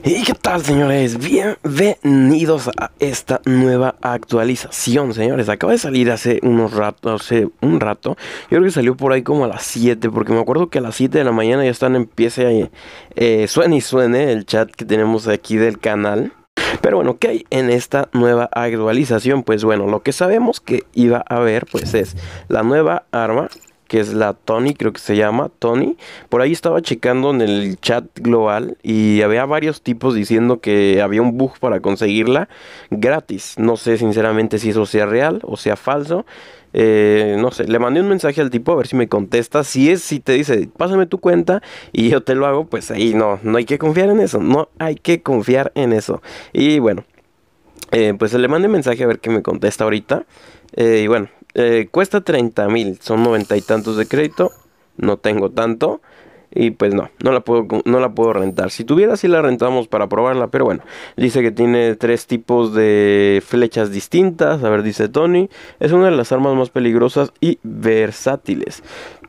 ¿Y qué tal, señores? Bienvenidos a esta nueva actualización, señores. Acaba de salir hace un rato. Yo creo que salió por ahí como a las 7, porque me acuerdo que a las 7 de la mañana ya empiece ahí, suene y suene el chat que tenemos aquí del canal. Pero bueno, ¿qué hay en esta nueva actualización? Pues bueno, lo que sabemos que iba a haber pues es la nueva arma, que es la Tony, creo que se llama Tony. Por ahí estaba checando en el chat global y había varios tipos diciendo que había un bug para conseguirla gratis. No sé sinceramente si eso sea real o sea falso. No sé, le mandé un mensaje al tipo a ver si me contesta. Si te dice, pásame tu cuenta y yo te lo hago, pues ahí no hay que confiar en eso. No hay que confiar en eso. Y bueno, pues le mandé mensaje a ver qué me contesta ahorita. Y bueno, cuesta 30,000, son 90 y tantos de crédito. No tengo tanto. Y pues no la puedo rentar. Si tuviera, sí la rentamos para probarla. Pero bueno, dice que tiene 3 tipos de flechas distintas. A ver, dice Tony. Es una de las armas más peligrosas y versátiles.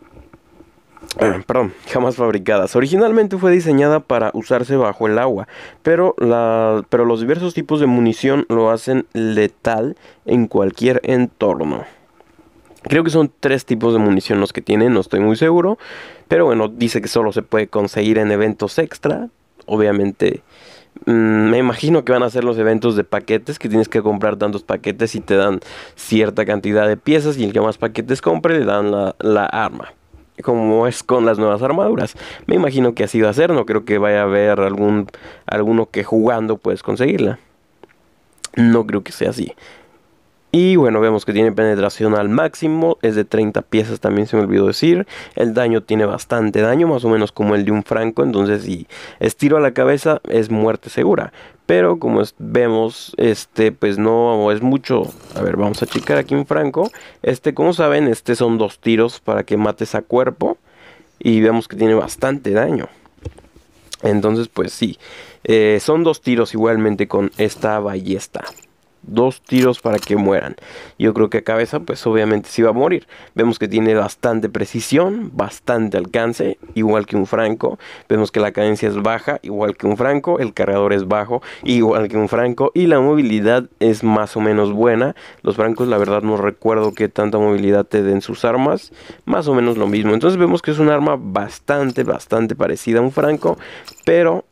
Perdón, jamás fabricadas. Originalmente fue diseñada para usarse bajo el agua, pero los diversos tipos de munición lo hacen letal en cualquier entorno. Creo que son 3 tipos de munición los que tienen, no estoy muy seguro. Pero bueno, dice que solo se puede conseguir en eventos extra. Obviamente, me imagino que van a ser los eventos de paquetes, que tienes que comprar tantos paquetes y te dan cierta cantidad de piezas. Y el que más paquetes compre le dan la arma. Como es con las nuevas armaduras. Me imagino que así va a ser. No creo que vaya a haber alguno que jugando puedes conseguirla. No creo que sea así. Y bueno, vemos que tiene penetración al máximo, es de 30 piezas, también se me olvidó decir. El daño tiene bastante daño, más o menos como el de un franco, entonces si es tiro a la cabeza es muerte segura. Pero como vemos, pues no es mucho. A ver, vamos a checar aquí un franco. Como saben, son 2 tiros para que mates a cuerpo. Y vemos que tiene bastante daño. Entonces pues sí, son 2 tiros igualmente con esta ballesta. 2 tiros para que mueran. Yo creo que a cabeza pues obviamente sí va a morir. Vemos que tiene bastante precisión, bastante alcance, igual que un franco. Vemos que la cadencia es baja, igual que un franco. El cargador es bajo, igual que un franco. Y la movilidad es más o menos buena. Los francos la verdad no recuerdo qué tanta movilidad te den sus armas. Más o menos lo mismo. Entonces vemos que es un arma bastante parecida a un franco, pero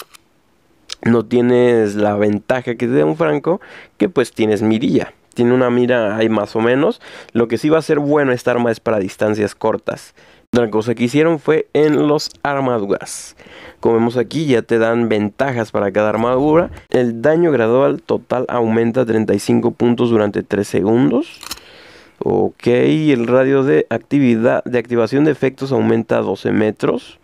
no tienes la ventaja que te da un franco, que pues tienes mirilla. Tiene una mira ahí más o menos. Lo que sí va a ser bueno esta arma es para distancias cortas. Otra cosa que hicieron fue en los armaduras. Como vemos aquí ya te dan ventajas para cada armadura. El daño gradual total aumenta 35 puntos durante 3 segundos. Ok, el radio de activación de efectos aumenta a 12 metros.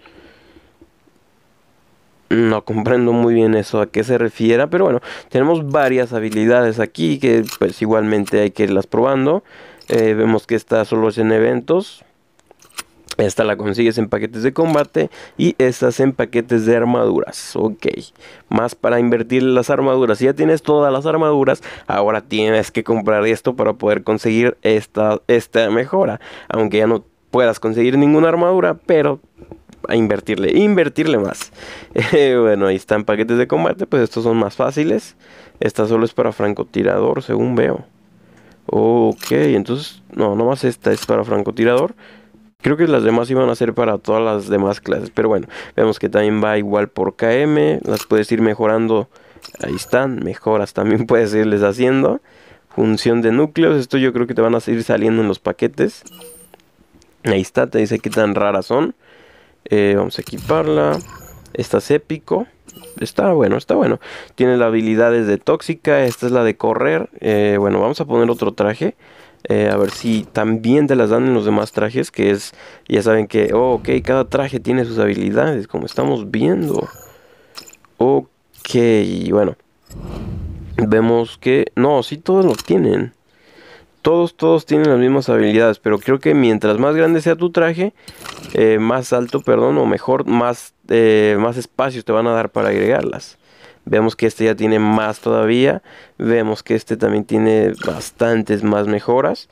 No comprendo muy bien eso a qué se refiere, pero bueno, tenemos varias habilidades aquí que pues igualmente hay que irlas probando. Vemos que esta solo es en eventos. Esta la consigues en paquetes de combate y estas en paquetes de armaduras. Ok, más para invertir en las armaduras. Si ya tienes todas las armaduras, ahora tienes que comprar esto para poder conseguir esta mejora. Aunque ya no puedas conseguir ninguna armadura, pero a invertirle más. Bueno, ahí están paquetes de combate, pues estos son más fáciles. Esta solo es para francotirador, según veo. Ok, entonces, no, nomás esta es para francotirador. Creo que las demás iban a ser para todas las demás clases, pero bueno, vemos que también va igual por KM. Las puedes ir mejorando, ahí están, mejoras también puedes irles haciendo. Función de núcleos, esto yo creo que te van a ir saliendo en los paquetes. Ahí está, te dice qué tan raras son. Vamos a equiparla. Esta es épico. Está bueno. Tiene las habilidades de tóxica. Esta es la de correr. Bueno, vamos a poner otro traje. A ver si también te las dan en los demás trajes. Que es, ya saben que, ok, cada traje tiene sus habilidades, como estamos viendo. Ok, bueno. Vemos que, no, sí todos lo tienen. Todos tienen las mismas habilidades, pero creo que mientras más grande sea tu traje, más alto, perdón, o mejor, más espacios te van a dar para agregarlas. Vemos que este ya tiene más todavía. Vemos que este también tiene bastantes más mejoras.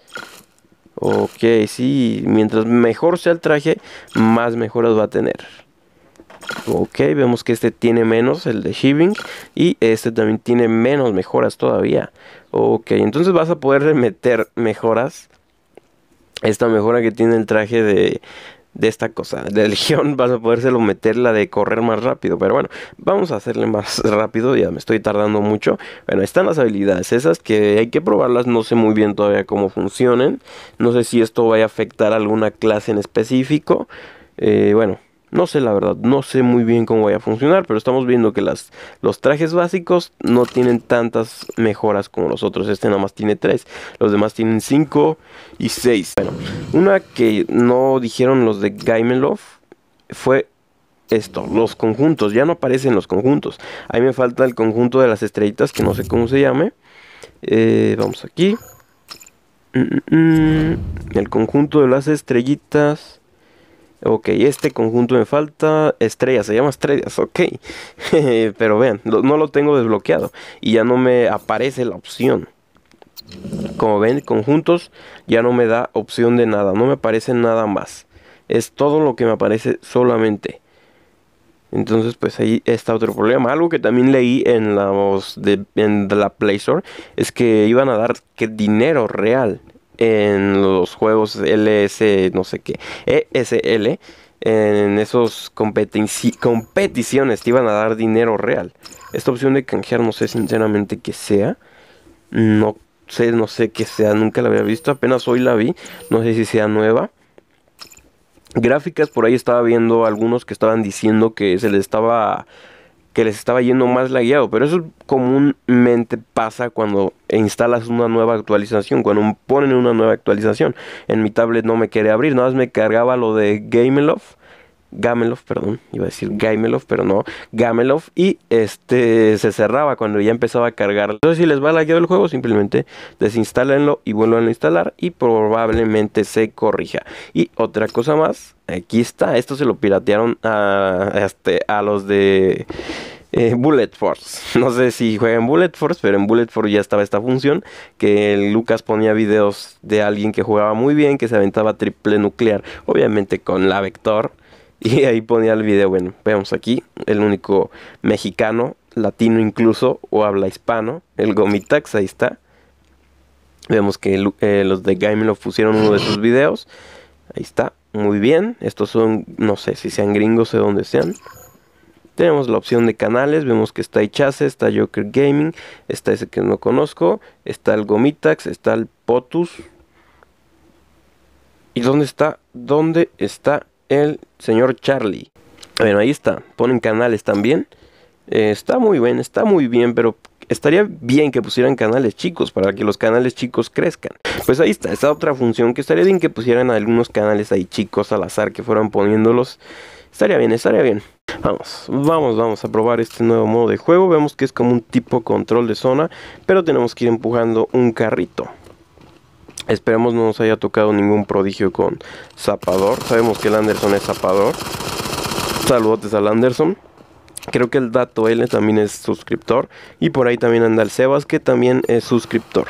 Ok, sí, mientras mejor sea el traje, más mejoras va a tener. Ok, vemos que este tiene menos, el de Shiving, y este también tiene menos mejoras todavía. Ok, entonces vas a poder meter mejoras. Esta mejora que tiene el traje de esta cosa, de Legión, vas a podérselo meter la de correr más rápido. Pero bueno, vamos a hacerle más rápido, ya me estoy tardando mucho. Bueno, están las habilidades esas que hay que probarlas, no sé muy bien todavía cómo funcionen. No sé si esto vaya a afectar a alguna clase en específico. Bueno, no sé la verdad, no sé muy bien cómo vaya a funcionar, pero estamos viendo que los trajes básicos no tienen tantas mejoras como los otros. Este nada más tiene 3, los demás tienen 5 y 6. Bueno, una que no dijeron los de Gaimelov fue esto, los conjuntos. Ya no aparecen los conjuntos. Ahí me falta el conjunto de las estrellitas, que no sé cómo se llame. Vamos aquí. El conjunto de las estrellitas. Ok, este conjunto me falta estrellas, se llama estrellas, ok. Pero vean, no lo tengo desbloqueado y ya no me aparece la opción. Como ven, conjuntos ya no me da opción de nada, no me aparece nada más. Es todo lo que me aparece solamente. Entonces pues ahí está otro problema. Algo que también leí en la Play Store es que iban a dar dinero real en los juegos LS, no sé qué, ESL, en esos competiciones te iban a dar dinero real. Esta opción de canjear no sé sinceramente qué sea. No sé qué sea, nunca la había visto, apenas hoy la vi, no sé si sea nueva. Gráficas, por ahí estaba viendo algunos que estaban diciendo que les estaba yendo más lagueado, pero eso comúnmente pasa cuando instalas una nueva actualización, cuando ponen una nueva actualización. En mi tablet no me quería abrir, nada más me cargaba lo de Gamelov, perdón, iba a decir Gaimelov, pero no, Gamelov, y se cerraba cuando ya empezaba a cargar. Entonces si les va lagueado el juego, simplemente desinstálenlo y vuelvan a instalar y probablemente se corrija. Y otra cosa más, aquí está, esto se lo piratearon a los de Bullet Force. No sé si juegan Bullet Force, pero en Bullet Force ya estaba esta función que Lucas ponía videos de alguien que jugaba muy bien, que se aventaba triple nuclear, obviamente con la Vector. Y ahí ponía el video. Bueno, vemos aquí el único mexicano, latino incluso, o habla hispano, el Gomitax, ahí está. Vemos que los de Gaimelov pusieron uno de sus videos. Ahí está, muy bien. Estos son, no sé si sean gringos, sé dónde sean. Tenemos la opción de canales, vemos que está Ichase, está Joker Gaming, está ese que no conozco, está el Gomitax, está el Potus. ¿Y dónde está? ¿Dónde está el señor Charlie? Bueno, ahí está, ponen canales también. Está muy bien, pero estaría bien que pusieran canales chicos para que los canales chicos crezcan. Pues ahí está, esta otra función que estaría bien que pusieran algunos canales ahí chicos al azar, que fueran poniéndolos. Estaría bien. Vamos a probar este nuevo modo de juego. Vemos que es como un tipo control de zona, pero tenemos que ir empujando un carrito. Esperemos no nos haya tocado ningún prodigio con zapador. Sabemos que el Anderson es zapador. Saludotes al Anderson. Creo que el Dato L también es suscriptor. Y por ahí también anda el Sebas, que también es suscriptor.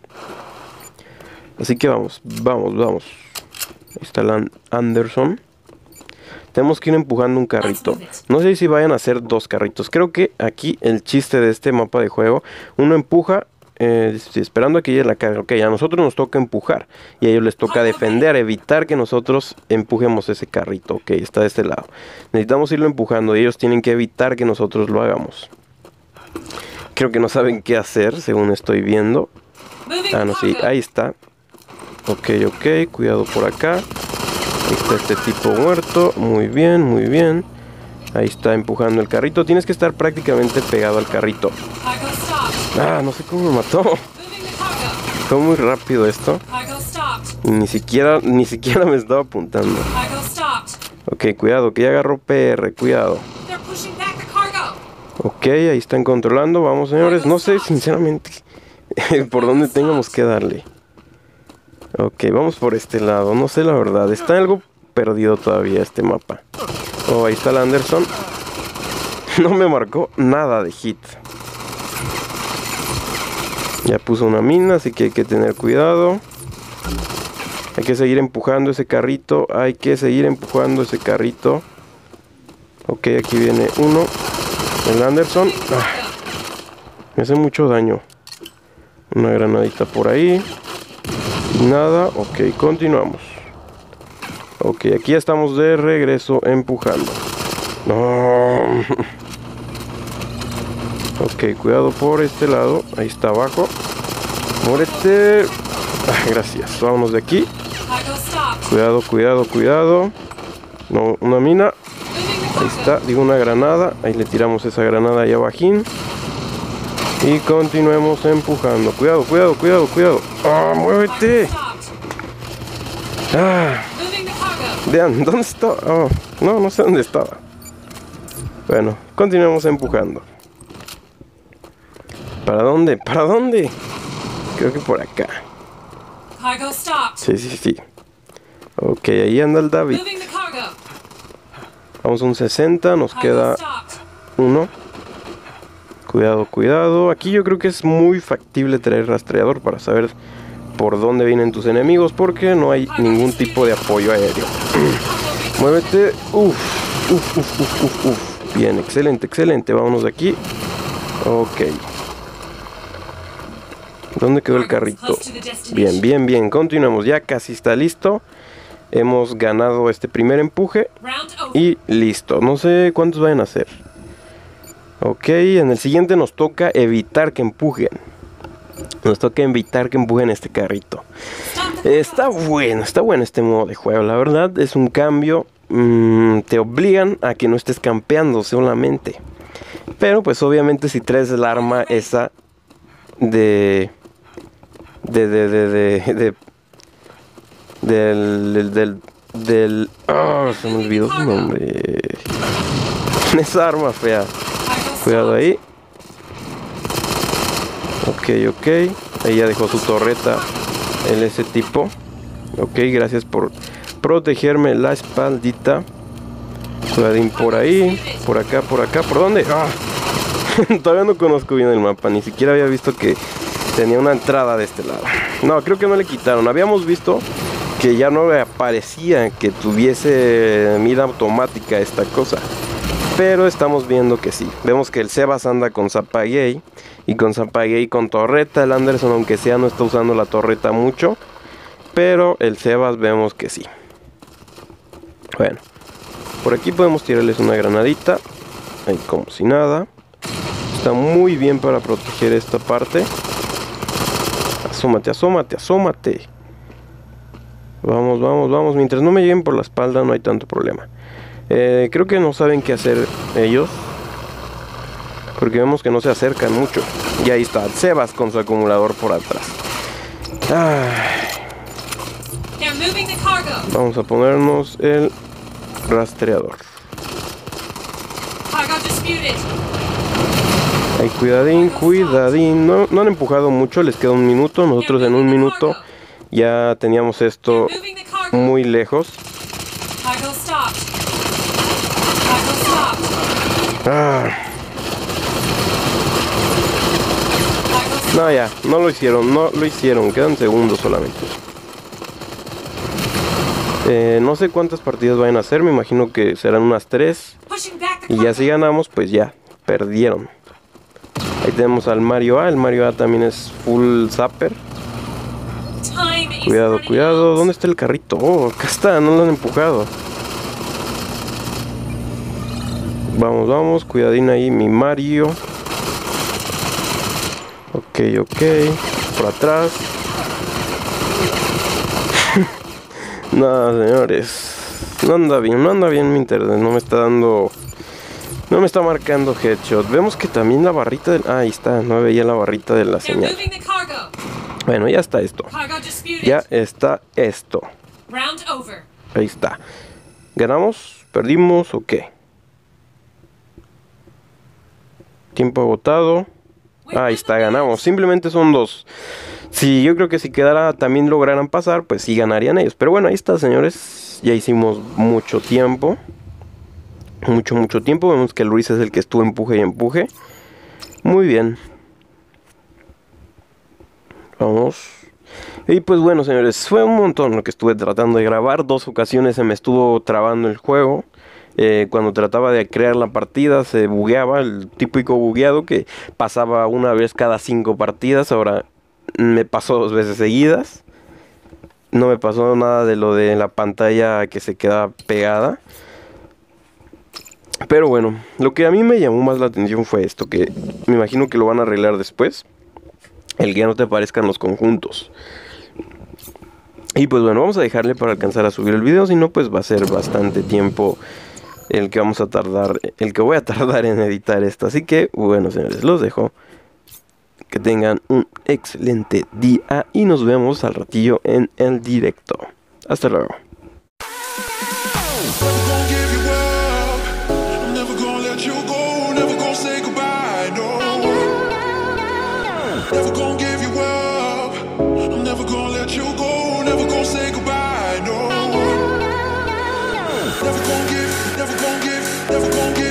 Así que vamos. Ahí está el Anderson. Tenemos que ir empujando un carrito. No sé si vayan a hacer dos carritos. Creo que aquí el chiste de este mapa de juego, uno empuja, esperando a que llegue la carga. Ok, a nosotros nos toca empujar y a ellos les toca defender, evitar que nosotros empujemos ese carrito. Ok, está de este lado. Necesitamos irlo empujando y ellos tienen que evitar que nosotros lo hagamos. Creo que no saben qué hacer, según estoy viendo. Ah, no, sí, ahí está. Ok, cuidado por acá. Ahí está este tipo muerto. Muy bien. Ahí está empujando el carrito. Tienes que estar prácticamente pegado al carrito. Ah, no sé cómo me mató. Fue muy rápido esto. Y ni siquiera me estaba apuntando. Ok, cuidado, que ya agarró PR, cuidado. Ok, ahí están controlando. Vamos, señores. No sé, sinceramente, por dónde tengamos que darle. Ok, vamos por este lado. No sé la verdad. Está algo perdido todavía este mapa. Oh, ahí está el Anderson. No me marcó nada de hit. Ya puso una mina, así que hay que tener cuidado. Hay que seguir empujando ese carrito. Ok, aquí viene uno. El Anderson. Me hace mucho daño. Una granadita por ahí. Nada. Ok, continuamos. Ok, aquí ya estamos de regreso empujando. No. Ok, cuidado por este lado. Ahí está abajo. Muérete. Gracias. Vámonos de aquí. Cuidado, cuidado, cuidado. No, una mina. Ahí está, digo una granada. Ahí le tiramos esa granada ahí abajín. Y continuemos empujando. Cuidado, cuidado, cuidado, cuidado. ¡Ah, muévete! ¡Ah! Vean, ¿dónde está? Oh, no sé dónde estaba. Bueno, continuemos empujando. ¿Para dónde? ¿Para dónde? Creo que por acá. Sí. Ok, ahí anda el David. Vamos a un 60, nos queda uno. Cuidado, cuidado. Aquí yo creo que es muy factible traer rastreador para saber por dónde vienen tus enemigos, porque no hay ningún tipo de apoyo aéreo. Muévete. Uf. Bien, excelente, excelente. Vámonos de aquí. Ok. ¿Dónde quedó el carrito? Bien, bien, bien. Continuamos. Ya casi está listo. Hemos ganado este primer empuje. Y listo. No sé cuántos vayan a hacer. Ok, en el siguiente nos toca evitar que empujen. Nos toca evitar que empujen este carrito. Está bueno este modo de juego. La verdad es un cambio. Te obligan a que no estés campeando solamente. Pero pues obviamente si traes el arma esa del se me olvidó su nombre. Esa arma fea. Cuidado ahí. Ok. Ahí ya dejó su torreta ese tipo. Ok, gracias por protegerme la espaldita. Cuidadín por ahí. Por acá. ¿Por dónde? ¡Ah! Todavía no conozco bien el mapa. Ni siquiera había visto que tenía una entrada de este lado. No, creo que no le quitaron. Habíamos visto que ya no le aparecía que tuviese mira automática esta cosa. Pero estamos viendo que sí. Vemos que el Sebas anda con Zapagay. Y con Zapagay con torreta. El Anderson, aunque sea, no está usando la torreta mucho. Pero el Sebas vemos que sí. Bueno. Por aquí podemos tirarles una granadita. Ahí como si nada. Está muy bien para proteger esta parte. Asómate. Vamos. Mientras no me lleguen por la espalda no hay tanto problema. Creo que no saben qué hacer ellos. Porque vemos que no se acercan mucho. Y ahí está, Sebas con su acumulador por atrás. Vamos a ponernos el rastreador. Ay, cuidadín. No han empujado mucho, les queda un minuto. Nosotros en un minuto ya teníamos esto muy lejos. No, ya, no lo hicieron, quedan segundos solamente. No sé cuántas partidas vayan a hacer, me imagino que serán unas 3. Y ya si ganamos, pues ya, perdieron. Ahí tenemos al Mario A, el Mario A también es full zapper. Cuidado, ¿dónde está el carrito? Oh, acá está, no lo han empujado. Vamos, cuidadín ahí, mi Mario. Ok, por atrás. No, señores, no anda bien mi internet, no me está marcando headshot. Vemos que también la barrita ahí está, no veía la barrita de la señal. Bueno, ya está esto. Ahí está. ¿Ganamos? ¿Perdimos o qué? Tiempo agotado. Ahí está, ganamos. Simplemente son 2. Si yo creo que si quedara también lograran pasar, pues sí ganarían ellos. Pero bueno, ahí está, señores. Ya hicimos mucho tiempo. Mucho tiempo. Vemos que Luis es el que estuvo empuje. Muy bien. Vamos. Y pues bueno, señores, fue un montón lo que estuve tratando de grabar. 2 ocasiones se me estuvo trabando el juego. Cuando trataba de crear la partida se bugueaba, el típico bugueado que pasaba una vez cada 5 partidas. Ahora me pasó 2 veces seguidas. No me pasó nada de lo de la pantalla que se quedaba pegada. Pero bueno, lo que a mí me llamó más la atención fue esto, que me imagino que lo van a arreglar después. El que ya no te aparezcan los conjuntos. Y pues bueno, vamos a dejarle para alcanzar a subir el video, si no pues va a ser bastante tiempo el que vamos a tardar, el que voy a tardar en editar esto. Así que bueno, señores, los dejo. Que tengan un excelente día y nos vemos al ratillo en el directo. Hasta luego. Never gonna give